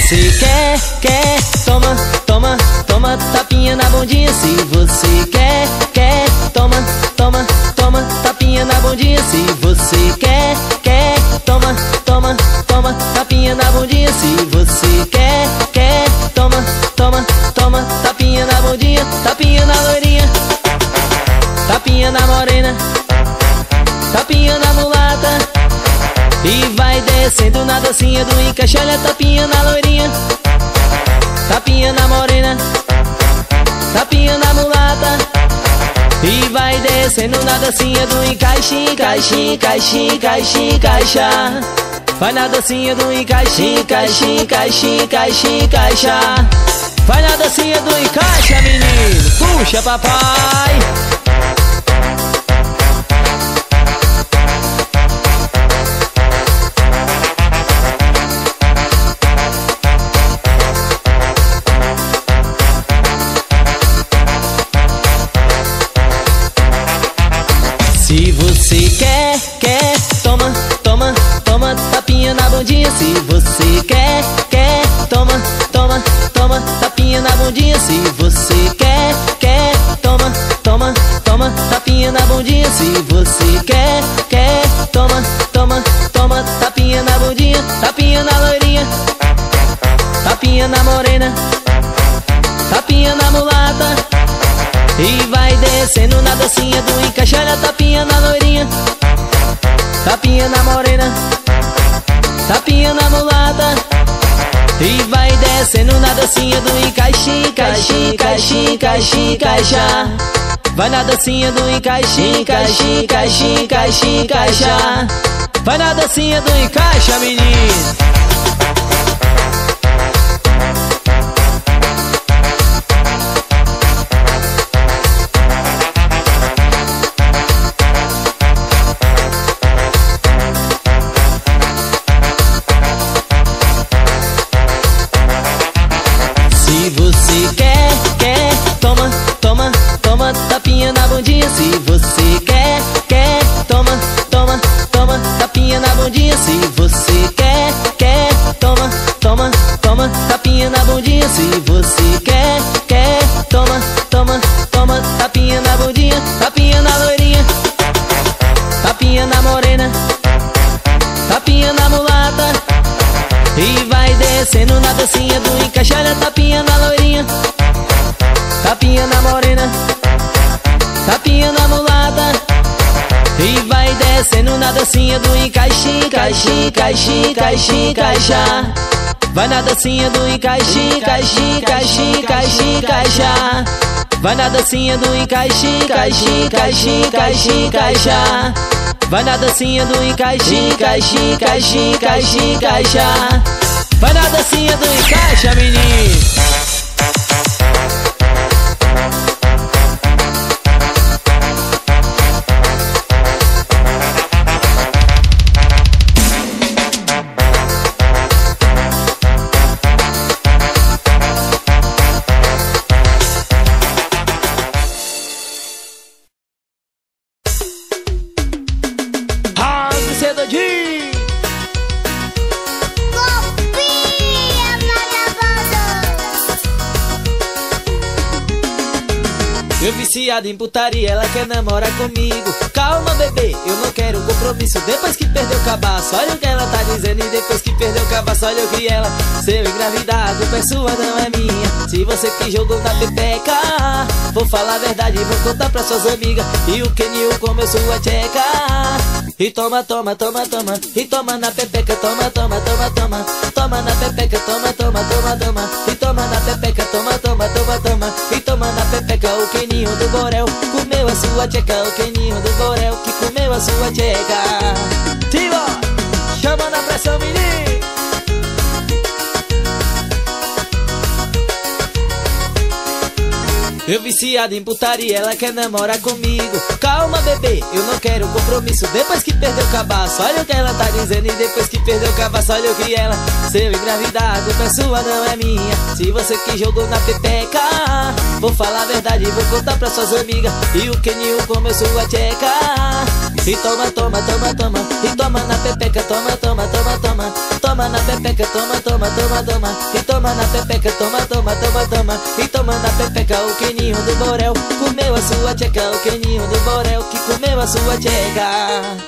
você quer, toma, toma, toma tapinha na bundinha. Se você quer, toma, toma, toma tapinha na bundinha. Se você quer, toma, toma, toma tapinha na bundinha. Se você quer, toma, toma, toma tapinha na bundinha. Tapinha na loirinha, tapinha na morena, tapinha na mulata. E vai descendo na dancinha do encaixe. Olha a tapinha na loirinha, tapinha na morena, tapinha na mulata. E vai descendo na dancinha do encaixe. Encaixe, encaixe, encaixe, encaixa. Vai na dancinha do encaixe. Encaixe, encaixe, encaixe, encaixa. Vai na dancinha do encaixe, menino. Puxa, papai. Se você quer, toma, toma, toma tapinha na bundinha. Se você quer, toma, toma, toma tapinha na bundinha. Se você quer, toma, toma, toma tapinha na bundinha. Se você quer, toma, toma, toma tapinha na bundinha. Tapinha na loirinha, tapinha na morena, tapinha na mulata. E vai descendo na dancinha do encaixe. Olha a tapinha na loirinha, tapinha na morena, tapinha na mulata. E vai descendo na dancinha do encaixe. Encaixe, encaixe, encaixe, encaixa. Vai na dancinha do encaixe. Encaixe, encaixe, encaixe, encaixa. Vai na dancinha do encaixe, menino. Se você quer, toma, toma, toma tapinha na bundinha. Se você quer, toma, toma, toma tapinha na bundinha. Se você quer, toma, toma, toma tapinha na bundinha. Se você quer, toma, toma, toma tapinha na bundinha. Tapinha na loirinha, tapinha na morena, tapinha na mulata. E vai descendo na dancinha do encaixe. Olha a tapinha na loirinha, tapinha na morena, tapinha na mulata. E vai descendo na dancinha do encaixe. Encaixe, encaixe, encaixe, encaixa. Vai na dancinha do encaixe. Encaixe, encaixe, encaixe, encaixa. Vai na dancinha do encaixe. Encaixe, encaixe, encaixe, encaixa. Vai na dancinha do encaixe. Encaixe, encaixe, encaixe, encaixa. Vai na dancinha do encaixe, menino. Eu viciado em putaria, ela quer namorar comigo. Calma, bebê, eu não quero compromisso. Depois que perdeu o cabaço, olha o que ela tá dizendo. E depois que perdeu o cabaço, olha o que ela. Seu engravidado, é sua, não é minha. Se você que jogou na pepeca, vou falar a verdade, vou contar pra suas amigas. E o Kenil comeu sua tcheca. E toma, toma, toma, toma. E toma na pepeca, toma, toma, toma, toma. Toma na pepeca, toma, toma, toma, toma. E toma na pepeca, toma, toma, toma, toma. E toma na pepeca, o Kenil do Borel comeu a sua tcheca. O Keninho do Borel que comeu a sua tcheca. Timo, chama na pressão, menino. Eu viciado em putaria, ela quer namorar comigo. Calma, bebê, eu não quero compromisso. Depois que perdeu o cabaço, olha o que ela tá dizendo. E depois que perdeu o cabaço, olha o que ela. Seu engravidado, é sua, não é minha. Se você que jogou na pepeca, vou falar a verdade, vou contar pra suas amigas. E o Kenil comeu sua tcheca. E toma, toma, toma, toma. E toma na pepeca, toma, toma, toma, toma. Toma na pepeca, toma, toma, toma, toma. E toma na pepeca, toma, toma, toma, toma. E toma na pepeca, o queninho do Borel comeu a sua tcheca, o queninho do Borel que comeu a sua tcheca.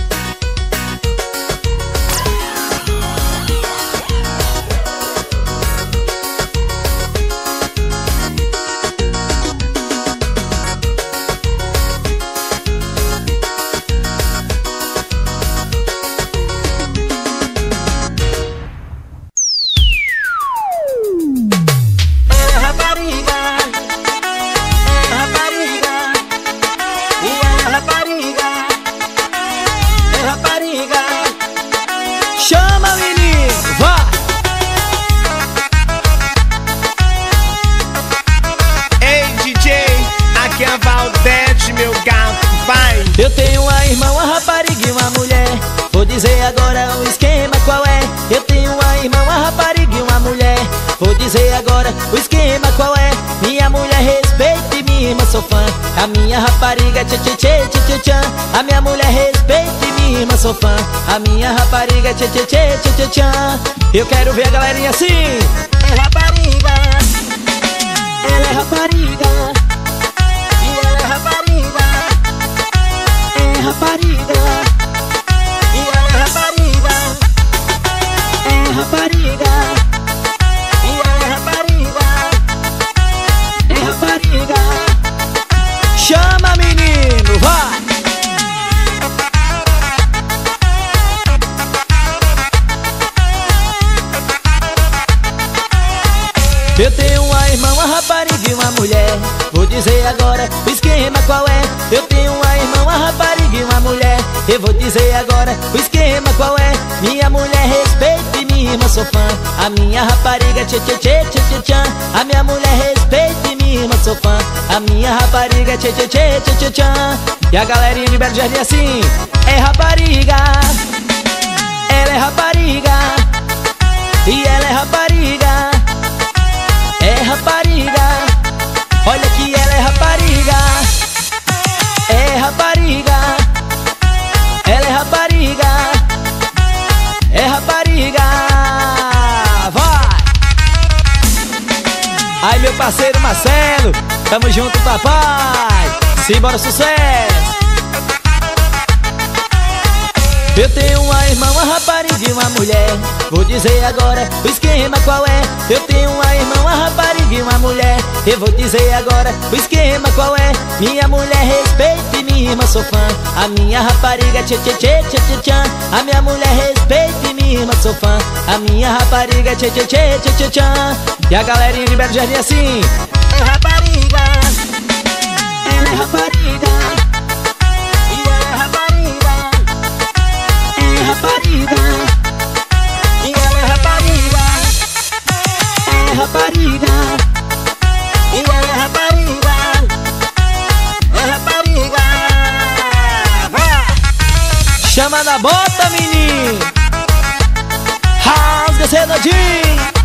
Eu tenho uma irmã, uma rapariga e uma mulher. Vou dizer agora o esquema qual é. Eu tenho uma irmã, uma rapariga e uma mulher. Vou dizer agora o esquema qual é. Minha mulher respeita e minha irmã sou fã. A minha rapariga tchê tchê tchê tchê tchê tchã. A minha mulher respeita e minha irmã sou fã. A minha rapariga tchê tchê tchê tchê tchê tchã. Eu quero ver a galerinha assim. É rapariga, ela é rapariga, e ela é rapariga. É rapariga, e ela é rapariga. É rapariga, e ela é rapariga. É rapariga. Chama menino, vai! Eu tenho uma irmã, uma rapariga e uma mulher. Vou dizer agora o esquema qual é. Eu tenho uma irmã, uma rapariga e uma mulher. Eu vou dizer agora o esquema qual é. Minha mulher respeita e minha irmã sou fã. A minha rapariga tchê tchê tchê tchê tchê tchã. A minha mulher respeita e minha irmã sou fã. A minha rapariga tchê tchê tchê tchê tchê tchã. E a galerinha de Belo Jardim assim. É rapariga, ela é rapariga, e ela é rapariga. É rapariga, olha que ela é rapariga. É rapariga, ela é rapariga. É rapariga, vai! Aí meu parceiro Marcelo, tamo junto papai. Simbora sucesso. Eu tenho uma irmã, uma rapariga e uma mulher. Vou dizer agora o esquema qual é. Eu tenho uma irmã, uma rapariga e uma mulher. Eu vou dizer agora o esquema qual é. Minha mulher respeita e minha irmã sou fã. A minha rapariga tchê tchê tchê tchê tchê tchã. A minha mulher respeita e minha irmã sou fã. A minha rapariga tchê tchê tchê tchê tchê tchã. E a galerinha de Belo Jardim assim. É rapariga, ela é rapariga, e ela é rapariga. É rapariga, e ela é rapariga. É rapariga, e ela é rapariga. É rapariga, vai! Chama na bota, menino. Rasga celadinho.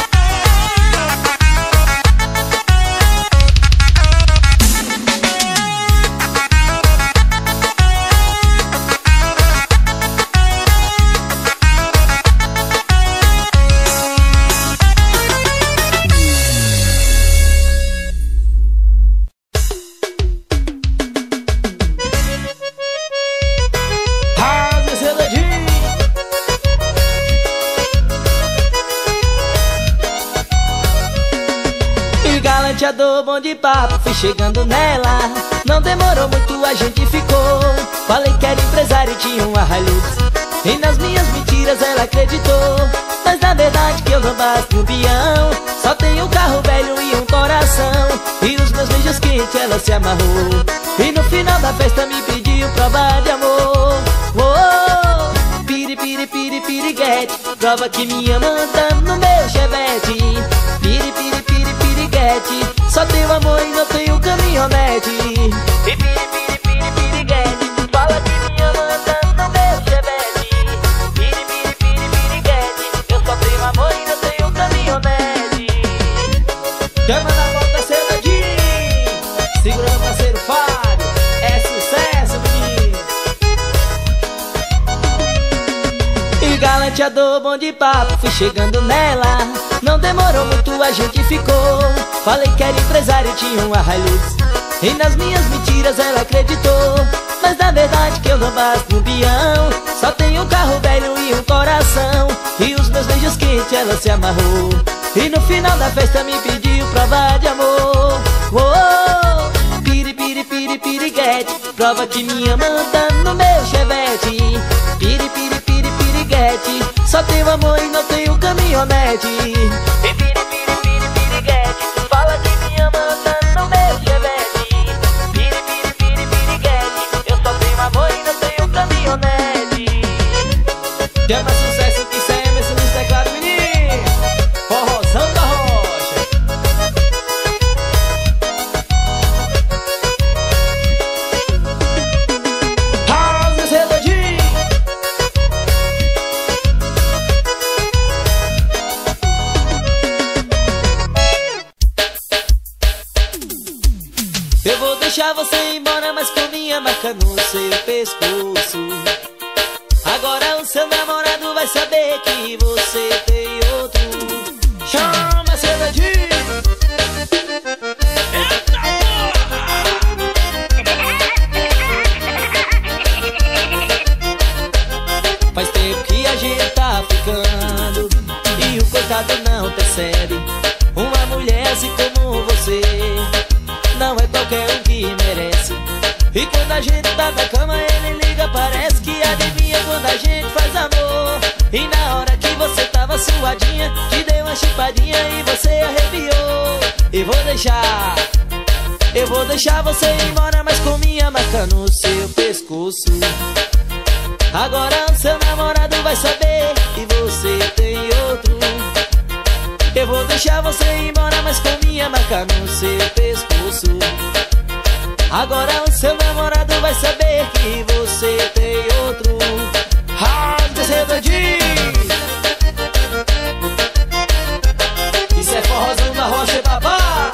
Galanteador, bom de papo, fui chegando nela. Não demorou muito, a gente ficou. Falei que era empresário e tinha uma Hilux. E nas minhas mentiras ela acreditou. Mas na verdade que eu não basto um peão. Só tenho um carro velho e um coração. E os meus beijos quentes ela se amarrou. E no final da festa me pediu prova de amor. Oh, piri, piri, piri, piriguete. Prova que me ama andando no meu chevette. Piri, piri, piri, piriguete. Só tenho amor e não tenho caminhonete. E piri, piri, piri, piriguete. Fala que me ama andando no meu chevette. Piri, piri, piri, piriguete. Eu só tenho amor e não tenho caminhonete. Chama na volta celadinho. Segura meu parceiro Fábio. É sucesso, menino. chateador, bom de papo, fui chegando nela. Não demorou muito, a gente ficou. Falei que era empresário, tinha uma Hilux, e nas minhas mentiras ela acreditou. Mas na verdade que eu não basto no peão, só tenho um carro velho e um coração. E os meus beijos quentes ela se amarrou, e no final da festa me pediu prova de amor. Oh, piri, piri, piri, piriguete, prova que me ama andando no meu chevette. Piri, piri, piri, piriguete, só tenho amor e não tenho caminhonete. Piri, piri, piri, piriguete, fala que me ama andando no meu chevette. Piri, piri, piri, piriguete, eu só tenho amor e não tenho caminhonete. Chama sucesso que cê é mesmo nos teclados, menino. Forrozão da Rocha. House Redondinho. Eu vou deixar você ir embora, mas com minha marca no seu pescoço. Agora o seu namorado vai saber que você tem outro. Chama Redondinho. Eita porra! Faz tempo que a gente tá ficando e o coitado não percebe. Uma mulher assim como você não é qualquer um que merece. E quando a gente tá na cama ele liga, parece que adivinha quando a gente faz amor. E na hora que você tava suadinha, te deu uma chupadinha e você arrepiou. E eu vou deixar você ir embora, mas com minha marca no seu pescoço. Agora o seu namorado vai saber que você tem outro. Eu vou deixar você ir embora, mas com minha marca no seu pescoço. Agora o seu namorado vai saber que você tem outro. House Redondinho. Isso é forrozão da Rocha, babá.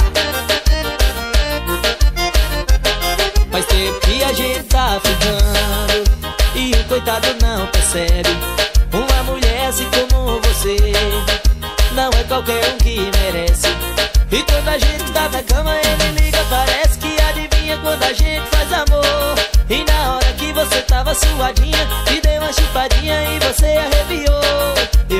Faz tempo que a gente tá ficando e o coitado não percebe. Uma mulher assim como você não é qualquer um que merece. E quando a gente tá na cama ele liga, parece que adivinha quando a gente faz amor. E na hora que você tava suadinha, te deu uma chupadinha e você arrepiou.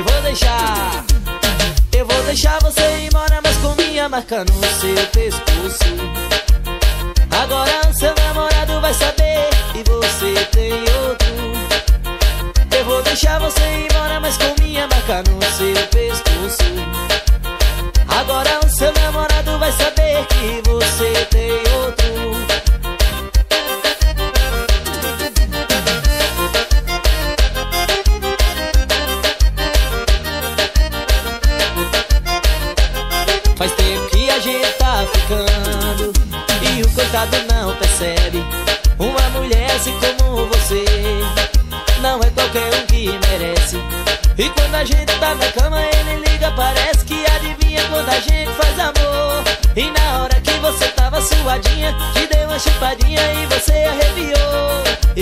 Eu vou deixar você ir embora, mas com minha marca no seu pescoço. Agora o seu namorado vai saber que você tem outro. Eu vou deixar você ir embora, mas com minha marca no seu pescoço. Agora o seu namorado vai saber que você tem outro. Faz tempo que a gente tá ficando e o coitado não percebe. Uma mulher assim como você não é qualquer um que merece. E quando a gente tá na cama ele liga, parece que adivinha quando a gente faz amor. E na hora que você tava suadinha, te deu uma chupadinha e você arrepiou.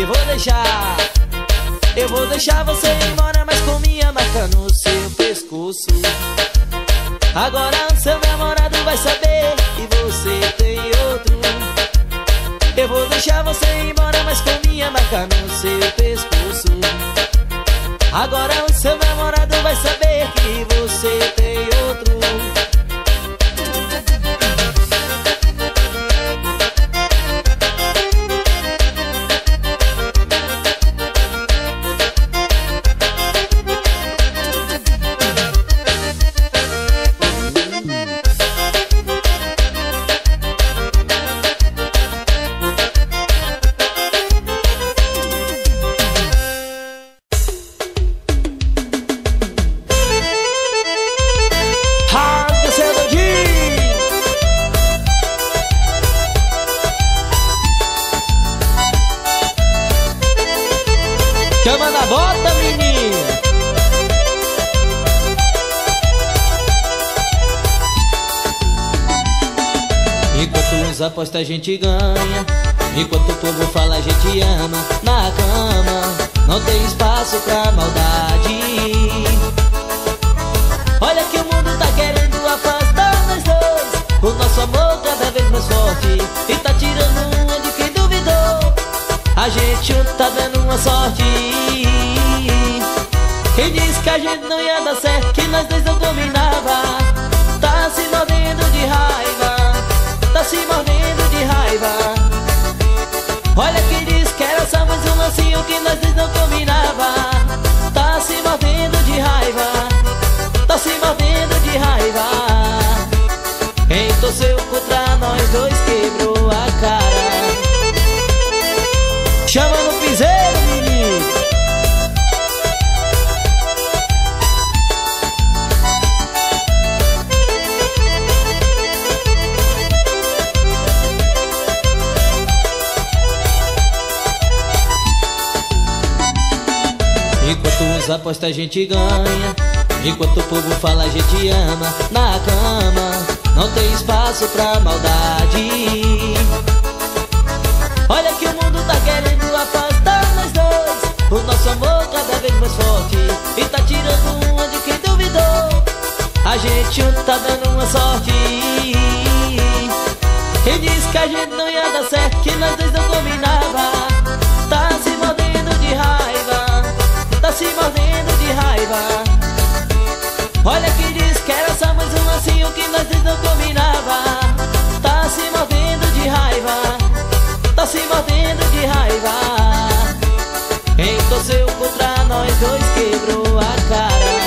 Eu vou deixar você ir embora, mas com minha marca no seu pescoço. Agora o seu namorado vai saber que você tem outro. Eu vou deixar você ir embora, mas com minha marca no seu pescoço. Agora o seu namorado vai saber que você tem outro. Chama na bota, menina. Enquanto uns apostam a gente ganha, enquanto o povo fala a gente ama. Na cama não tem espaço pra maldade. tirando uma de quem duvidou. A gente junto tá dando uma sorte. Quem disse que a gente não ia dar certo, que nós dois não combinava, tá se mordendo de raiva, tá se mordendo de raiva. Olha quem disse que era só mais um lancinho, que nós dois não combinava, tá se mordendo de raiva, tá se mordendo de raiva. Quem torceu contra nós dois quebrou a cara. Chama no piseiro, menino. Enquanto uns apostam a gente ganha, enquanto o povo fala a gente ama. Na cama não tem espaço pra maldade. Olha que o mundo tá querendo afastar nós dois, o nosso amor cada vez mais forte, e tá tirando uma de quem duvidou. A gente junto tá dando uma sorte. Quem disse que a gente não ia dar certo, que nós dois não combinava, tá se mordendo de raiva, tá se mordendo de raiva. Olha que diz que era só mais um lancinho, que nós dois não combinava, tá se mordendo de raiva, tá se mordendo de raiva. Quem torceu contra nós dois quebrou a cara.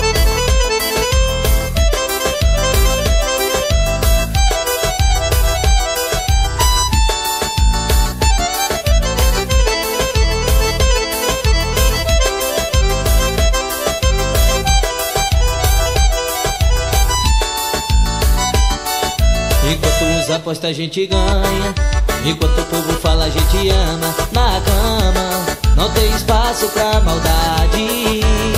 Enquanto uns apostam a gente ganha, enquanto o povo fala a gente ama. Na cama não tem espaço pra maldade.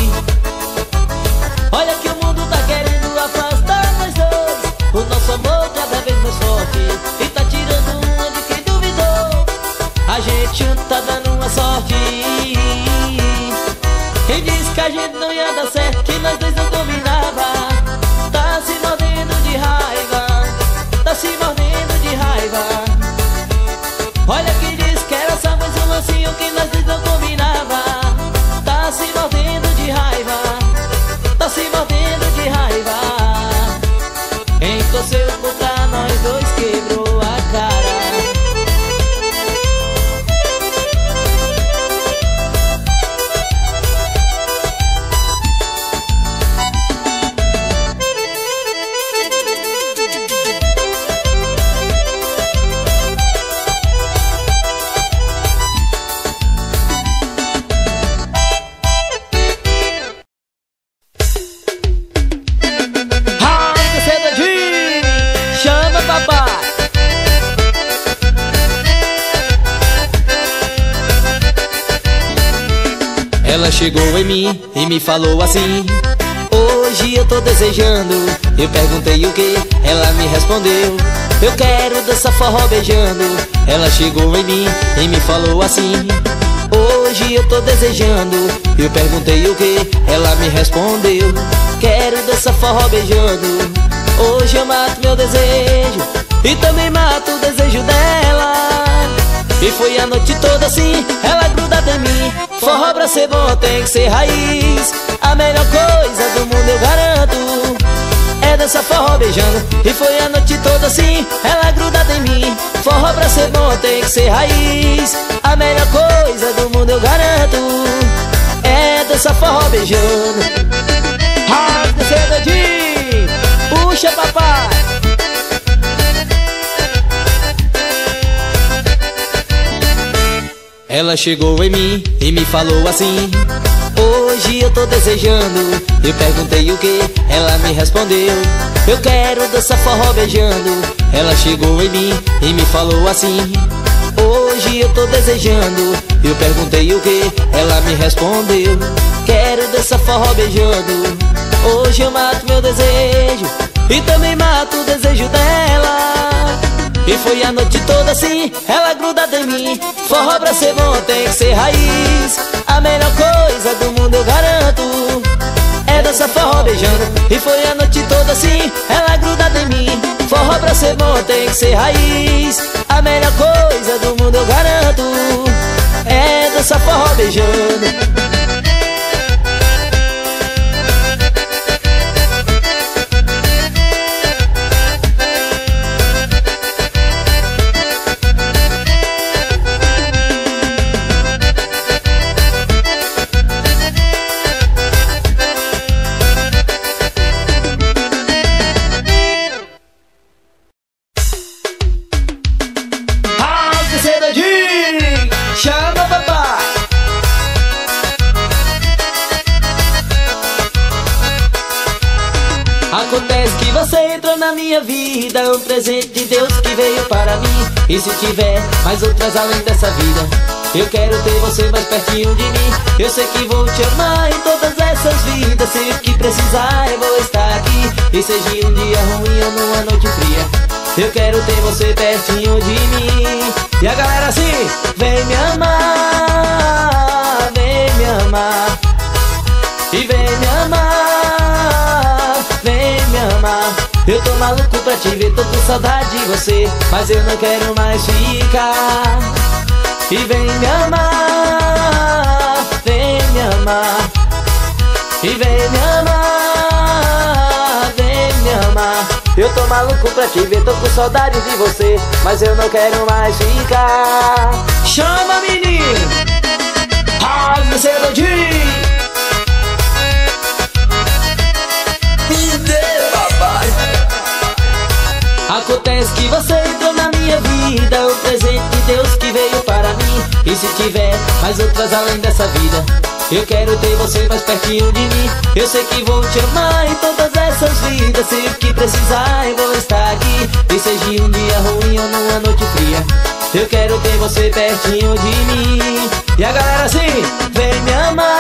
Olha que o mundo tá querendo afastar nós dois, o nosso amor cada vez mais forte, e tá tirando uma de quem duvidou. A gente junto tá dando uma sorte. Quem disse que a gente não ia dar certo, que nós dois não combinava, tá se mordendo de raiva, tá se mordendo de raiva. Olha quem disse que era só mais um lancinho, que nós dois não combinava, tá se mordendo de raiva, tá se mordendo de raiva. Quem torceu contra nós dois quebrou a cara. Ela chegou em mim e me falou assim: hoje eu tô desejando. Eu perguntei o que, ela me respondeu: eu quero dançar forró beijando. Ela chegou em mim e me falou assim: hoje eu tô desejando. Eu perguntei o que, ela me respondeu: quero dançar forró beijando. Hoje eu mato meu desejo e também mato o desejo dela. E foi a noite toda assim, ela grudada em mim. Forró pra ser bom tem que ser raiz. A melhor coisa do mundo eu garanto é dançar forró beijando. E foi a noite toda assim, ela grudada em mim. Forró pra ser bom tem que ser raiz. A melhor coisa do mundo eu garanto é dançar forró beijando. Rasga seu dedinho, puxa papai. Ela chegou em mim e me falou assim: hoje eu tô desejando. Eu perguntei o que, ela me respondeu: eu quero dançar forró beijando. Ela chegou em mim e me falou assim: hoje eu tô desejando. Eu perguntei o que, ela me respondeu: quero dançar forró beijando. Hoje eu mato meu desejo e também mato o desejo dela. E foi a noite toda assim, ela grudada em mim. Forró pra ser bom tem que ser raiz. A melhor coisa do mundo eu garanto é dançar forró beijando. E foi a noite toda assim, ela grudada em mim. Forró pra ser bom tem que ser raiz. A melhor coisa do mundo eu garanto é dançar forró beijando. Acontece que você entrou na minha vida, um presente de Deus que veio para mim. E se tiver mais outras além dessa vida, eu quero ter você mais pertinho de mim. Eu sei que vou te amar em todas essas vidas. Sempre que precisar eu vou estar aqui. E seja um dia ruim ou numa noite fria, eu quero ter você pertinho de mim. E a galera assim, vem me amar, vem me amar. E vem me amar, vem me amar. Eu tô maluco pra te ver, tô com saudade de você, mas eu não quero mais ficar. E vem me amar, vem me amar. E vem me amar, vem me amar. Eu tô maluco pra te ver, tô com saudade de você, mas eu não quero mais ficar. Chama menino, rasga seu dia. Acontece que você entrou na minha vida, um presente de Deus que veio para mim. E se tiver mais outras além dessa vida, eu quero ter você mais pertinho de mim. Eu sei que vou te amar em todas essas vidas. Sempre que precisar eu vou estar aqui. E seja um dia ruim ou numa noite fria, eu quero ter você pertinho de mim. E a galera assim, vem me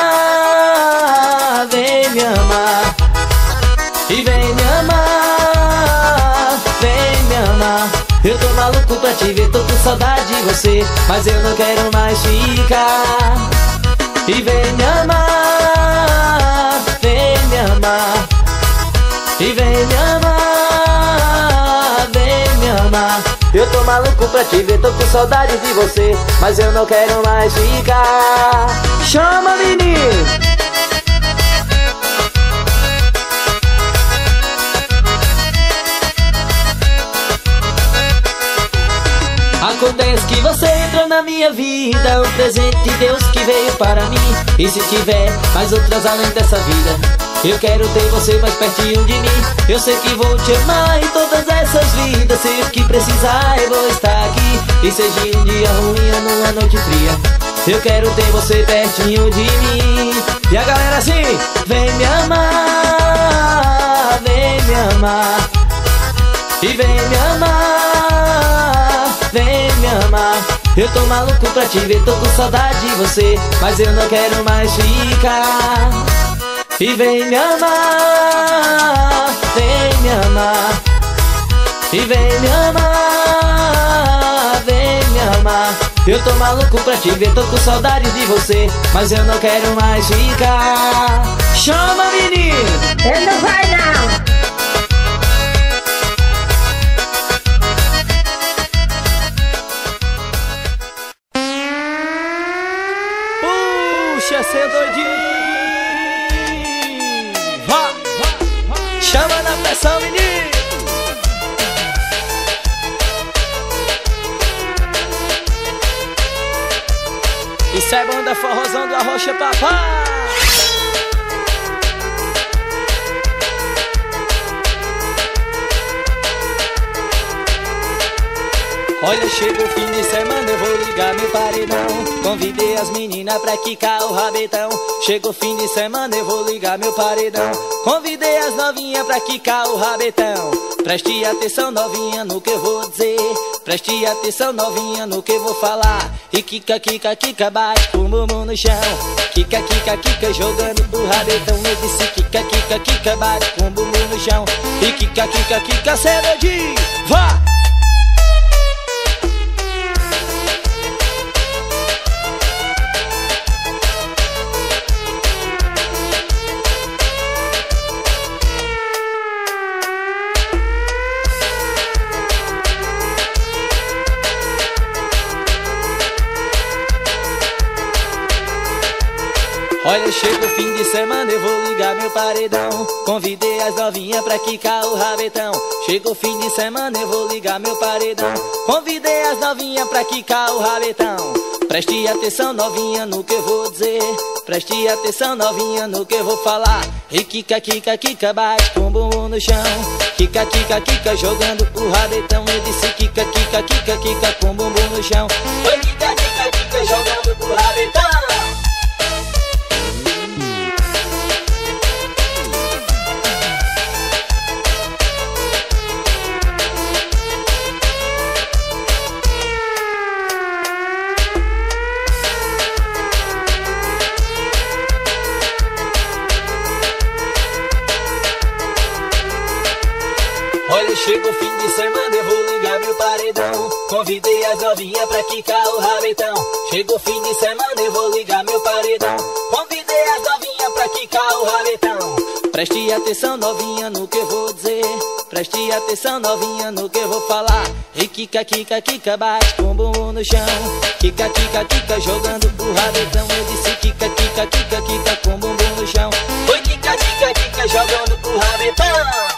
amar, vem me amar. E vem me amar, vem me amar. Eu tô maluco pra te ver, tô com saudade de você, mas eu não quero mais ficar. E vem me amar, vem me amar. E vem me amar, vem me amar. Eu tô maluco pra te ver, tô com saudade de você, mas eu não quero mais ficar. Chama menino. Acontece que você entrou na minha vida, um presente de Deus que veio para mim. E se tiver mais outras além dessa vida, eu quero ter você mais pertinho de mim. Eu sei que vou te amar em todas essas vidas. Sempre que precisar eu vou estar aqui. E seja um dia ruim ou numa noite fria, eu quero ter você pertinho de mim. E a galera assim, vem me amar, vem me amar. E vem me amar, vem me amar. Eu tô maluco pra te ver, tô com saudade de você, mas eu não quero mais ficar. E vem me amar, vem me amar. E vem me amar, vem me amar. Eu tô maluco pra te ver, tô com saudade de você, mas eu não quero mais ficar. Chama menino. Ele não vai não. Puxa, cê doidinho. Vá, chama na pressão, menino. Isso é banda forrozão do Arrocha Papá. Olha, chega o fim de semana, eu vou ligar meu paredão. Convidei as meninas pra quicar o rabetão. Chega o fim de semana, eu vou ligar meu paredão. Convidei as novinhas pra quicar o rabetão. Preste atenção, novinha, no que eu vou dizer. Preste atenção, novinha, no que eu vou falar. E quica, quica, quica, bate com o bumbum no chão. Quica, quica, quica, jogando o rabetão. Eu disse quica, quica, quica, bate com o bumbum no chão. E quica, quica, quica, cedo de vá! Olha, chega o fim de semana, eu vou ligar meu paredão. Convidei as novinhas pra quicar o rabetão. Chega o fim de semana, eu vou ligar meu paredão. Convidei as novinhas pra quicar o rabetão. Preste atenção, novinha, no que eu vou dizer. Preste atenção, novinha, no que eu vou falar. E quica, quica, quica, bate com o bumbum no chão. Quica, quica, quica, jogando o rabetão. Eu disse quica, quica, quica, quica, com o bumbum no chão. Oi, quica, quica, quica, jogando o rabetão. Olha, chega o fim de semana, eu vou ligar meu paredão. Convidei as novinhas pra quicar o rabetão. Chega o fim de semana, eu vou ligar meu paredão. Convidei as novinhas pra quicar o rabetão. Preste atenção, novinha, no que eu vou dizer. Preste atenção, novinha, no que eu vou falar. E quica, quica, quica, bate com o bumbum no chão. Quica, quica, quica, jogando o rabetão. Eu disse quica, quica, quica, quica, com o bumbum no chão. Oi, quica, quica, quica, jogando o rabetão.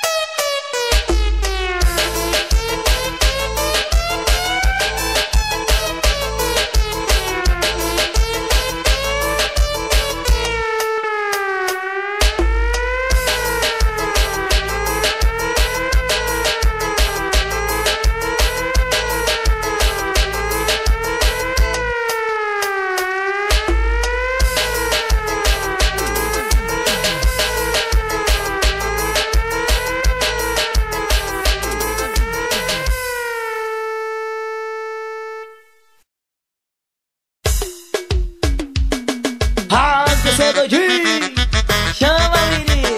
Você doidinho, chama a menina.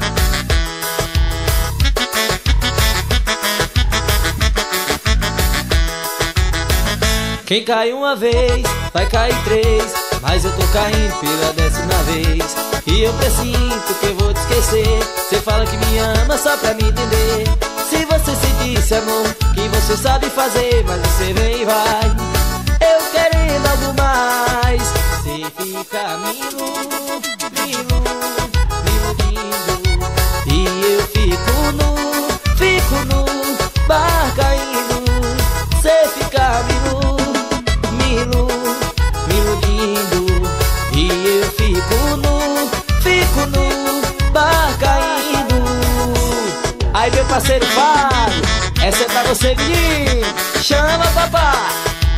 Quem cai uma vez, vai cair três. Mas eu tô caindo pela 10ª vez. E eu presinto que eu vou te esquecer. Cê fala que me ama só pra me entender. Se você sentisse amor, que você sabe fazer, mas você vem e vai. Eu querendo algo mais. Cê fica me iludindo. E eu fico no bar caindo. Cê fica me iludindo. E eu fico no bar caindo. Aí meu parceiro Fábio, essa é pra você, menino. Chama papai.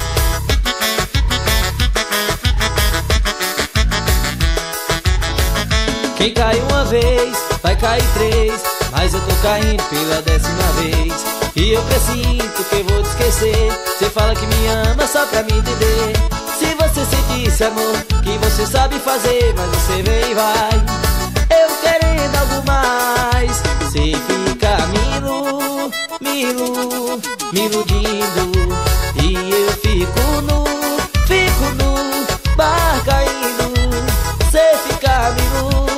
Quem cai uma vez, vai cair três. Mas eu tô caindo pela 10ª vez. E eu presinto que eu vou te esquecer. Cê fala que me ama só pra me entender. Se você sentisse amor, que você sabe fazer, mas você vem e vai. Eu querendo algo mais. Cê fica me iludindo. E eu fico no bar caindo. Cê fica me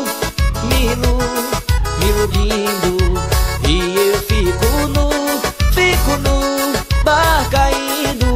iludindo. E eu fico no bar caindo.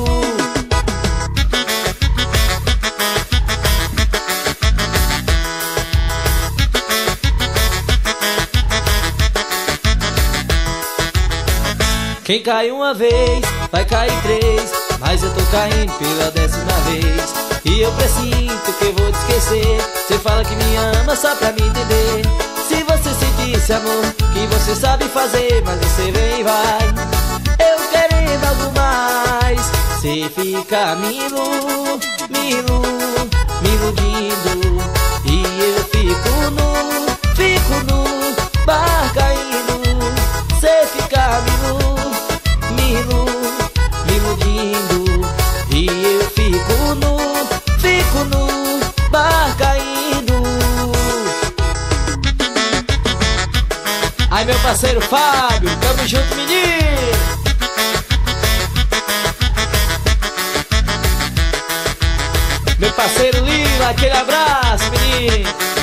Quem cai uma vez, vai cair três. Mas eu tô caindo pela 10ª vez. E eu presinto que eu vou te esquecer. Cê fala que me ama só pra me entender. Se você sentisse amor, que você sabe fazer, mas você vem e vai. Eu querendo algo mais. Cê fica me iludindo. E eu fico no bar caindo. Cê fica me iludindo. E eu fico no bar caindo. Aí meu parceiro Fábio, tamo junto, menino. Meu parceiro Lila, aquele abraço, menino.